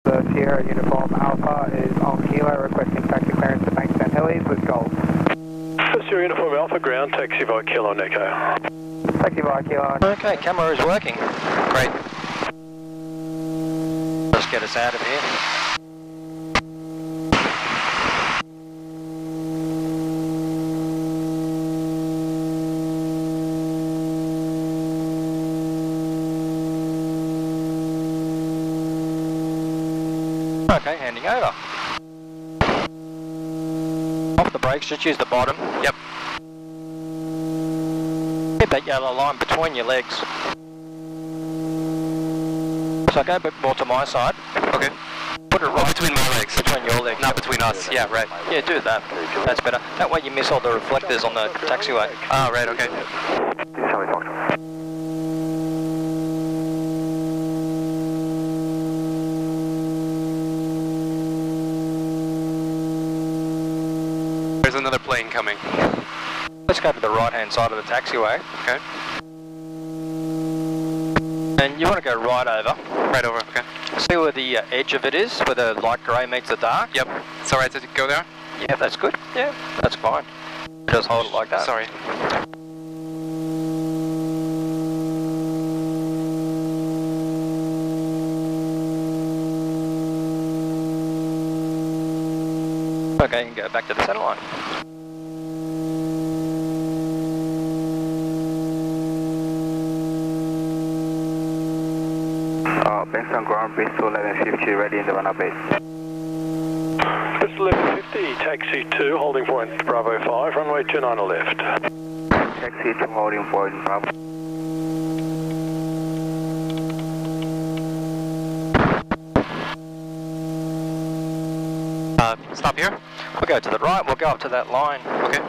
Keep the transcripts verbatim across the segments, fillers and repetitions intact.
The Sierra Uniform Alpha is on Kilo, requesting taxi clearance to Bankstown Helis with Gold. Sierra Uniform Alpha ground, taxi via Kilo Echo. Taxi via Kilo. Okay, camera is working. Great. Let's get us out of here. Okay, handing over. Off the brakes, just use the bottom. Yep. Get that yellow line between your legs. So go a bit more to my side. Okay. Put it right oh, between my legs. Between your legs. Not between us. Yeah, right. Yeah, do that. That's better. That way you miss all the reflectors on the taxiway. Ah, right, okay. There's another plane coming. Let's go to the right hand side of the taxiway. Okay. And you want to go right over. Right over, okay. See where the uh, edge of it is, where the light grey meets the dark? Yep. It's alright to go there? Yeah, that's good. Yeah, that's fine. Just hold it like that. Sorry. Okay, you can go back to the centre line. Uh, Bankstown ground, Bristol eleven fifty, ready in the run-up base. Bristol eleven fifty, taxi two, holding point Bravo five, runway two nine left. Taxi two, holding point Bravo. Uh, stop here? We'll go to the right, we'll go up to that line. Okay.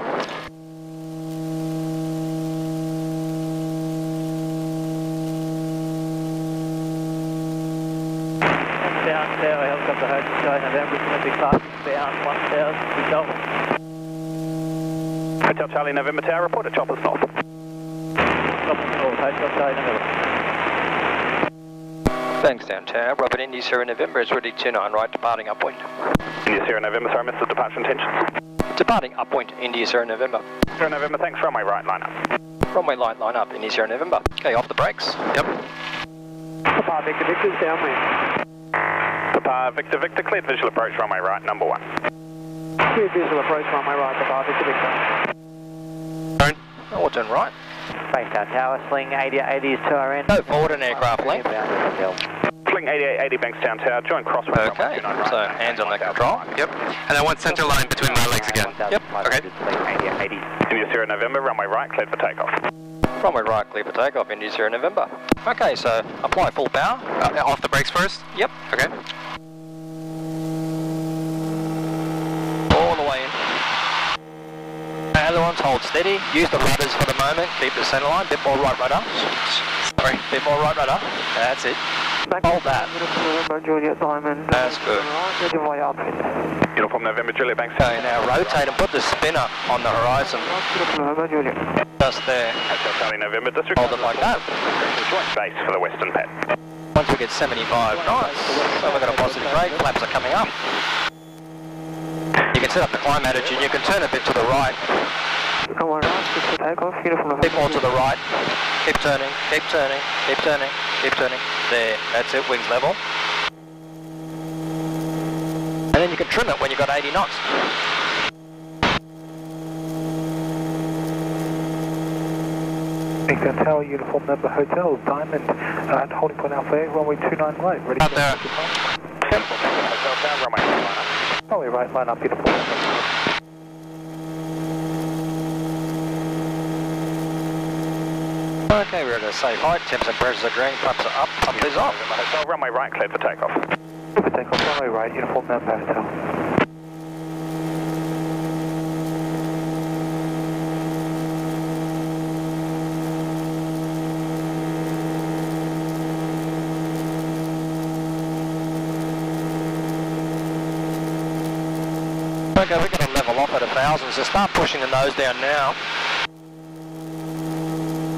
Down Tower, helicopter Hotel Sky, November, Olympic Park, bound one thousand, result. Hotel Charlie, November Tower, report a chopper's north. Chopper's north, Hotel Charlie, November. Bankstown Tower, Robert Indy Sierra November is ready two nine right, departing upwind. India Sierra November, sorry, missed the departure intentions. Departing upwind, India Sierra November. Sierra November, thanks, runway right, line up. Runway light line up, India Sierra November. Okay, off the brakes. Yep. Papa Victor Victor's downwind. Papa Victor Victor, cleared visual approach, runway right, number one. Clear visual approach, runway right, Papa Victor Victor. Turn. Oh, we'll turn right. Bankstown Tower, sling eighty eighty is to our end. Go forward an aircraft length. Fling eighty-eight eighty Bankstown Tower, join crosswind. Okay, so hands on the control. Yep. And I want center line between my legs again. Yep. Okay. India Sierra November, runway right, cleared for takeoff. Runway right, clear for takeoff, India Sierra November. Okay, so apply full power. Uh, off the brakes first? Yep. Okay. All the way in. Ailerons, hold steady. Use the rudders for the moment. Keep the centre line. Bit more right rudder. Sorry, bit more right rudder. That's it. Hold that. Juliet Diamond. That's good. Uniform November Juliet Bankstown. Okay, now rotate and put the spinner on the horizon. Just there. Hotel Charlie November, district. Hold it like that. Joint base for the western pad. Once we get seventy-five knots, then we've got a positive brake. Flaps are coming up. You can set up the climb attitude. You can turn a bit to the right. Come on, just for takeoff. Uniform A bit more to the right. Keep turning, keep turning, keep turning, keep turning. There, that's it, wings level. And then you can trim it when you've got eighty knots. Bankstown Tower, uniform number Hotel Diamond, uh, holding point Alpha, runway two nine right. Ready Out there. Yep. Hotel Tower, runway right, line up. Runway right, line up, beautiful. Okay, we're at a safe height, temps and pressures are green, flaps are up, pump is off. Hotel, runway right, cleared for takeoff. Cleared for takeoff, runway right, uniform number Hotel. Okay, we're going to level off at a thousand, so start pushing the nose down now.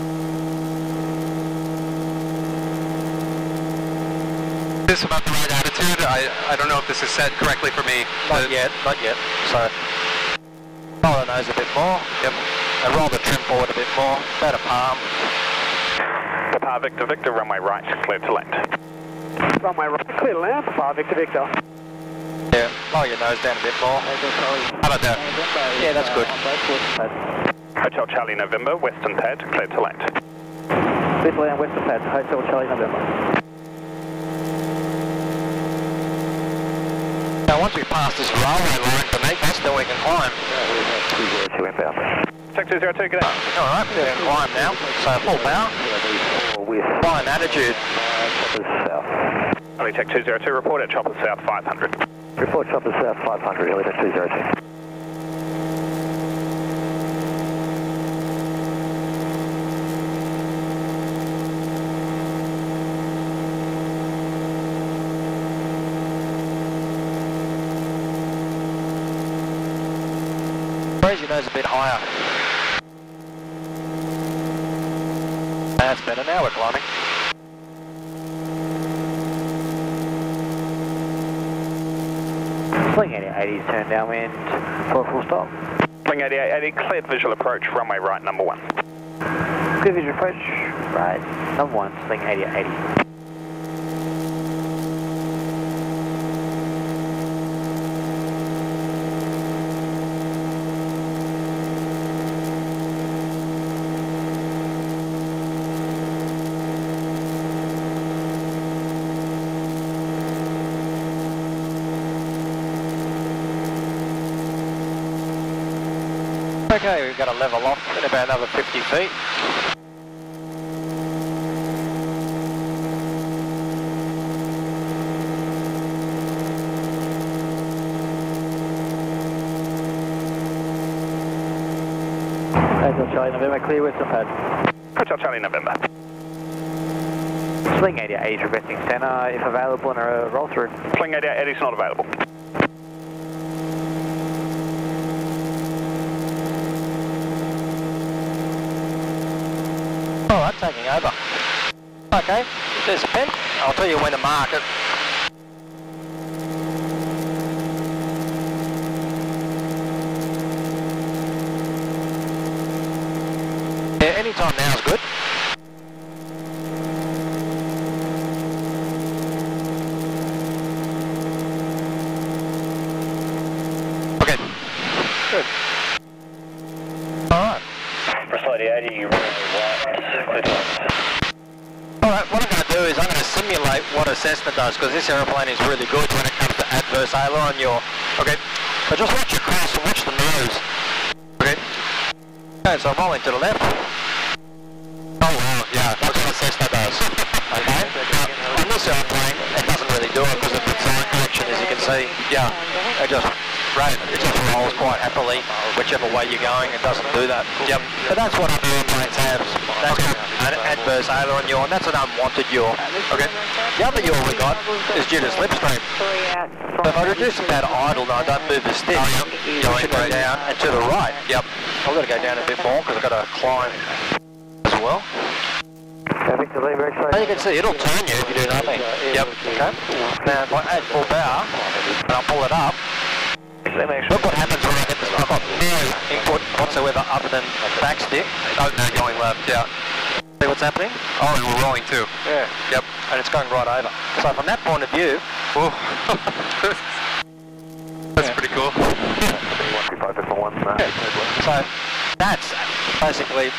Is this about the right attitude? altitude, I, I don't know if this is set correctly for me. Not The- yet, not yet. So, roll the nose a bit more. Yep. And roll the trim forward a bit more. About a palm. Papa Victor Victor, runway right, clear to land. Runway right, clear to land. Papa Victor Victor. Yeah, lower your nose down a bit more. How about that? Yeah, that's good. Hotel Charlie November, western pad, clear to land. Clear to land, western pad, Hotel Charlie November. Now once we pass this railway line beneath us, then we can climb. two zero two inbound. Tech two zero two, good day. Alright, we can climb now. So full power. Climb attitude. Charlie Tech two zero two, report at Chopper South five hundred. Report Chopper South five hundred, Elliot two zero two. Raise your nose a bit higher. That's better, now we're climbing. Sling eighty eighties, turn downwind for a full stop. Sling eighty-eight eighty, cleared visual approach, runway right, number one. Clear visual approach, right, number one, sling eighty eighty. Okay, we've got to level off in about another fifty feet. Hotel Charlie November, clear western pad. Hotel Charlie November. Sling eighty eighty requesting centre, if available, and a roll through. Sling eighty-eight eighty is not available. Alright, taking over. Okay, there's a pen. I'll tell you when to mark it. Yeah, any time now is good. Okay. Good. Alright. Slide eighty, runway right, Alright, what I'm going to do is I'm going to simulate what a Cessna does, because this aeroplane is really good when it comes to adverse aileron yaw. Okay, so just watch your cross and watch the nose. Okay. Okay, so I'm rolling to the left. Oh wow, yeah, that's what a Cessna does. Okay, now, on this aeroplane, it doesn't really do it because of the design correction, as you can see. Yeah, it just, right, it just rolls quite happily, whichever way you're going, it doesn't do that. Yep, but that's what other airplanes have. That's an adverse aileron yaw, and that's an unwanted yaw. Okay. The other yaw we got is due to slipstream. So if I reduce the power to idle and I don't move the stick, it should go down and to the right. Yep. I've got to go down a bit more because I've got to climb as well. Victor Lee, very As you can see, it'll turn you if you do nothing. Yep. Okay. Now if I add full power and I'll pull it up, look what happens when I get this. I've got no input whatsoever other than back stick. Oh, no, going left, yeah. See what's happening? Oh, and we're rolling too. Yeah. Yep. And it's going right over. So from that point of view, Whoa. That's yeah. pretty cool. So that's basically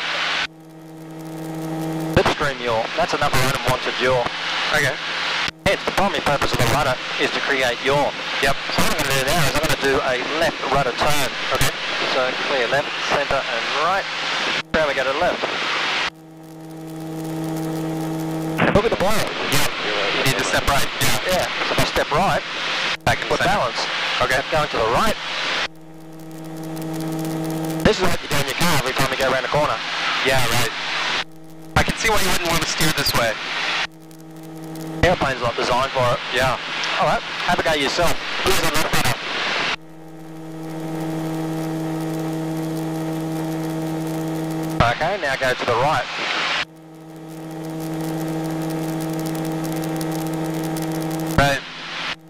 slipstream yaw. That's another unwanted yaw. Okay. Hence, the primary purpose of the rudder is to create yaw. Yep. So what I'm going to do now is I'm going to do a left rudder turn. Okay. So clear left, centre and right. Now we go to the left. Look at the blow. Yep. You need to step right. Yeah. Yeah. So if I step right, Back in the put center. balance. Okay. Going to the right. This is what you do in your car every time you go around the corner. Yeah, right. I can see why you wouldn't want to steer this way. The airplane's not designed for it. Yeah. Alright, have a go yourself. Use the left rudder. Okay, now go to the right. Right.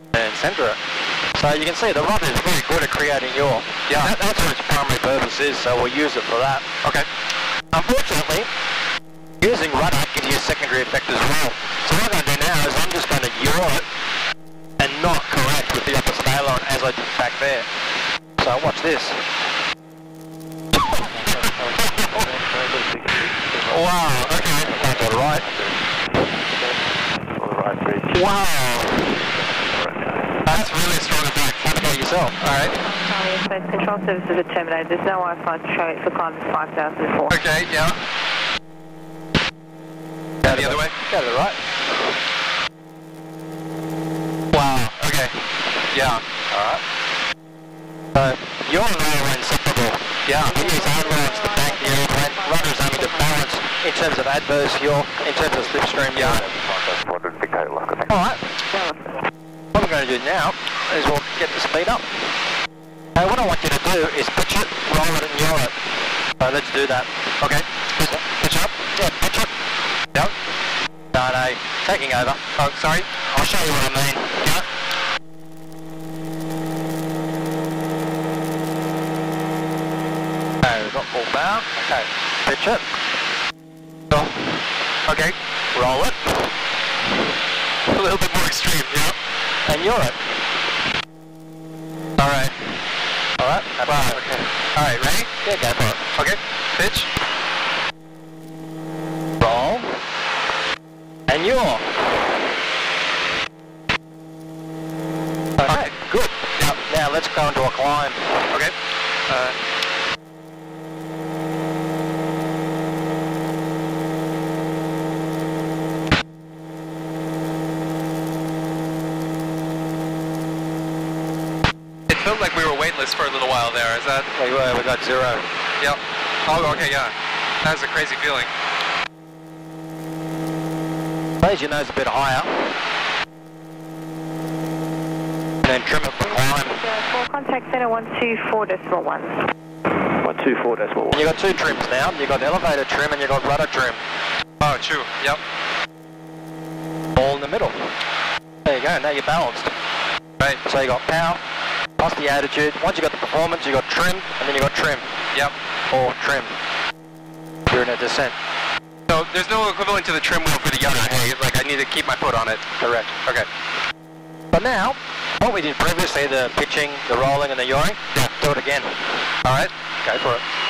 center it. So you can see the rudder is very good at creating yaw. Yeah. That, that's what its primary purpose is, so we'll use it for that. Okay. Unfortunately, using rudder gives you a secondary effect as well. So what I'm going to do now is I'm just going to yaw it and not correct with the opposite aileron as I did back there. So watch this. Wow, okay, that's all right. Wow. That's really strong attack. How about yourself? Alright. Space control services are terminated. There's no Wi-Fi trade for climbers five thousand four. Okay, yeah. Go the other way? Go to the right. Wow, okay. Yeah. Alright. So, your rail are inseparable. Yeah. You use ailerons to bank the airplane. Rudder is only to balance in terms of adverse yaw, in terms of slipstream yaw. Alright. What we're going to do now is we'll get the speed up. Now what I want you to do is pitch it, roll it and yaw it. So let's do that. Okay. Pitch up. Yeah, pitch it. Yep. No, no. Taking over. Oh, sorry. I'll show you what I mean. Yeah. Okay, we've got full bow. Okay. Pitch it. Oh. Okay. Roll it. A little bit more extreme, yeah. And yaw it. Alright. Alright. Wow, okay. Alright, ready? Yeah, go for it. Okay. Pitch. Roll. And yaw. Okay, Okay. good. Now, now let's go into a climb. Okay. Uh, it felt like we were weightless for a little while there. Is that? We were, we got zero. Yep. Oh, okay, yeah. That was a crazy feeling. Raise your nose a bit higher. And then trim it for climb. Four contact center one two four decimal one. one two four decimal And one. you've got two trims now. You've got elevator trim and you've got rudder trim. Oh, true. Yep. All in the middle. There you go, now you're balanced. Right. So you got power, plus the attitude. Once you got the performance, you got trim, and then you got trim. Yep. Or trim. You're in a descent. So there's no equivalent to the trim wheel for the Yoda. Hey, like I need to keep my foot on it. Correct. Okay. But now, what we did previously, the pitching, the rolling, and the yawing, Yeah. do it again. All right. Go for it.